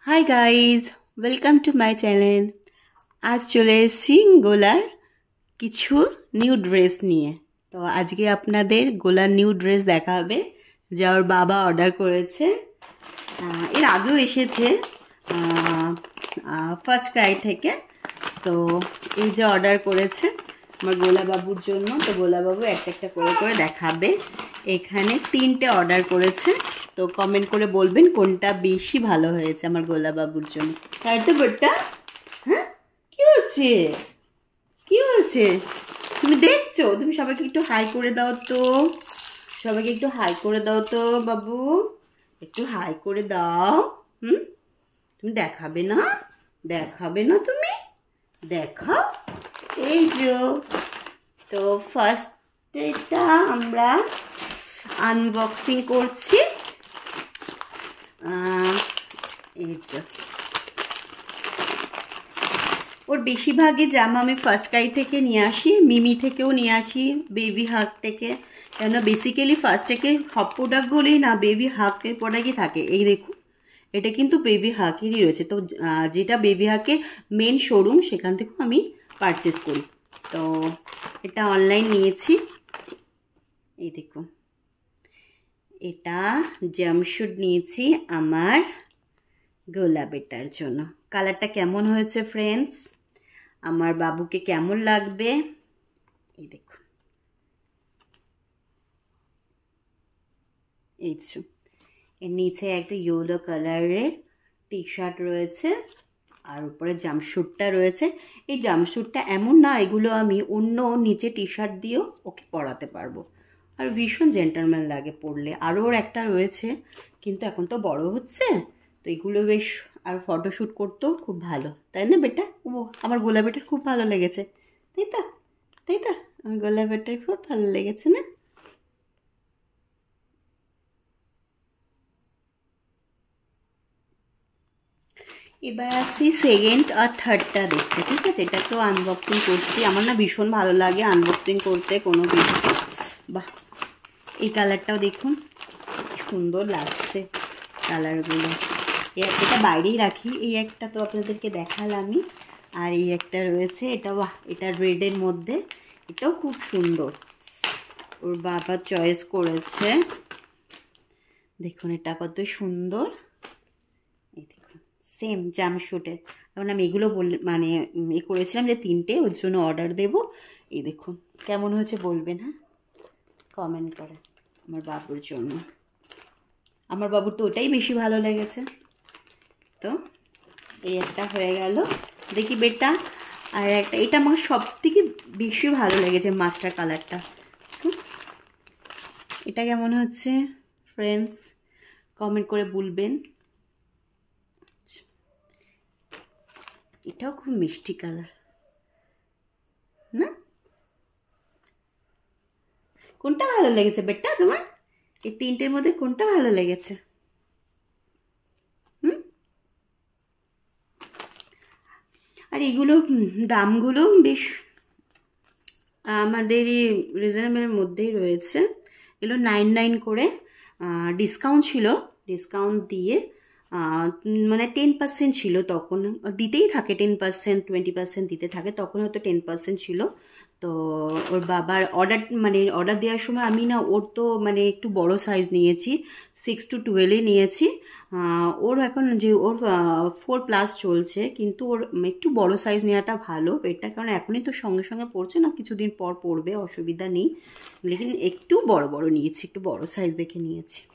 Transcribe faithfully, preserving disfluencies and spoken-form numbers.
High guys, welcome to my channel. আজ চলে এসেছি গোলার কিছু নিউ ড্রেস নিয়ে। তো আজকে আপনাদের গোলার নিউ ড্রেস দেখা হবে, যা ওর বাবা অর্ডার করেছে। এর আগেও এসেছে ফার্স্ট ক্রাই থেকে। তো এই যে অর্ডার করেছে আমার গোলা বাবুর জন্য। তো গোলা বাবু একটা একটা করে করে দেখাবে। এখানে তিনটে অর্ডার করেছে, তো কমেন্ট করে বলবেন কোনটা বেশি ভালো হয়েছে আমার গোলা বাবুর জন্য। তাই তো বেটা? হ্যাঁ, কি হচ্ছে কি হচ্ছে তুমি দেখছো? তুমি সবাইকে একটু হাই করে দাও তো, সবাইকে একটু হাই করে দাও তো বাবু, একটু হাই করে দাও। হুম, তুমি দেখাবে না? দেখাবে না তুমি? দেখাও। এই যে, তো ফার্স্ট এটা আমরা আনবক্সিং করছি। এই যে ওর বেশিরভাগই জামা আমি ফার্স্ট ক্রাই থেকে নিয়ে আসি, মিমি থেকেও নিয়ে আসি, বেবি হাগ থেকে। কেন বেসিক্যালি ফার্স্ট থেকে সব প্রোডাক্টগুলোই না বেবি হাগের প্রোডাক্টই থাকে। এই দেখুন, এটা কিন্তু বেবি হাগেরই রয়েছে। তো যেটা বেবি হাগের মেন শোরুম, সেখান থেকেও আমি পারচেস করি। তো এটা অনলাইন নিয়েছি। এই দেখুন, এটা জাম্পস্যুট নিয়েছি আমার গোলা বেটার জন্য। কালারটা কেমন হয়েছে ফ্রেন্ডস, আমার বাবুকে কেমন লাগবে? এই দেখুন, এই যে এর নিচে একটা ইয়েলো কালারের টি শার্ট রয়েছে, আর উপরে জাম্পস্যুটটা রয়েছে। এই জাম্পস্যুটটা এমন না, এগুলো আমি অন্য নিচে টি শার্ট দিয়েও ওকে পরাতে পারবো, আর ভীষণ জেন্টলম্যান লাগে পরলে। আরও ওর একটা রয়েছে, কিন্তু এখন তো বড় হচ্ছে, তো এগুলো বেশ আর ফটোশ্যুট করতেও খুব ভালো, তাই না বেটা? ও আমার গোলা বেটার খুব ভালো লেগেছে, তাই তো? তাই তো আমার গোলা বেটার খুব ভালো লেগেছে না? এবার আসছি সেকেন্ড আর থার্ডটা দেখতে, ঠিক আছে? এটা তো আনবক্সিং করছি। আমার না ভীষণ ভালো লাগে আনবক্সিং করতে কোনো কিছুকে। বাহ, এই কালারটাও দেখুন, সুন্দর লাগছে কালারগুলো। এটা বাইরেই রাখি। এই একটা তো আপনাদেরকে দেখালামই, আর এই একটা রয়েছে, এটা বাহ, এটা রেডের মধ্যে, এটাও খুব সুন্দর, ওর বাবা চয়েস করেছে। দেখুন এটা কত সুন্দর। এই দেখুন, সেম জামস্যুটের। কারণ আমি এগুলো বল মানে এ করেছিলাম যে তিনটে ওর জন্য অর্ডার দেব। এই দেখুন কেমন হয়েছে বলবেন, হ্যাঁ, কমেন্ট করে আমার বাবুর জন্য। আমার বাবুর তো ওটাই বেশি ভালো লেগেছে। তো এই একটা হয়ে গেল, দেখি বেটা। আর একটা, এটা আমার সব থেকে বেশি ভালো লেগেছে মাস্টার কালারটা। এটা কেমন হচ্ছে ফ্রেন্ডস, কমেন্ট করে বলবেন। এটাও খুব মিষ্টি কালার না? কোনটা ভালো লেগেছে বেটা তোমার? এই তিনটের মধ্যে কোনটা ভালো লেগেছে? হুম, আর এগুলো দামগুলো বেশ আমাদের রিজনেবলের মধ্যেই রয়েছে। এগুলো নাইন নাইন করে, ডিসকাউন্ট ছিল, ডিসকাউন্ট দিয়ে মানে টেন পার্সেন্ট ছিল তখন, দিতেই থাকে টেন পার্সেন্ট টোয়েন্টি পার্সেন্ট দিতে থাকে, তখন হয়তো টেন পার্সেন্ট ছিল। তো ওর বাবার অর্ডার মানে অর্ডার দেওয়ার সময় আমি না ওর তো মানে একটু বড় সাইজ নিয়েছি, সিক্স টু টুয়েলভে নিয়েছি। ওর এখন যে ওর ফোর প্লাস চলছে, কিন্তু ওর একটু বড় সাইজ নেওয়াটা ভালো এটার, কারণ এখনই তো সঙ্গে সঙ্গে পড়ছে না, কিছুদিন পর পড়বে, অসুবিধা নেই। লেকিন একটু বড় বড় নিয়েছি, একটু বড় সাইজ দেখে নিয়েছি।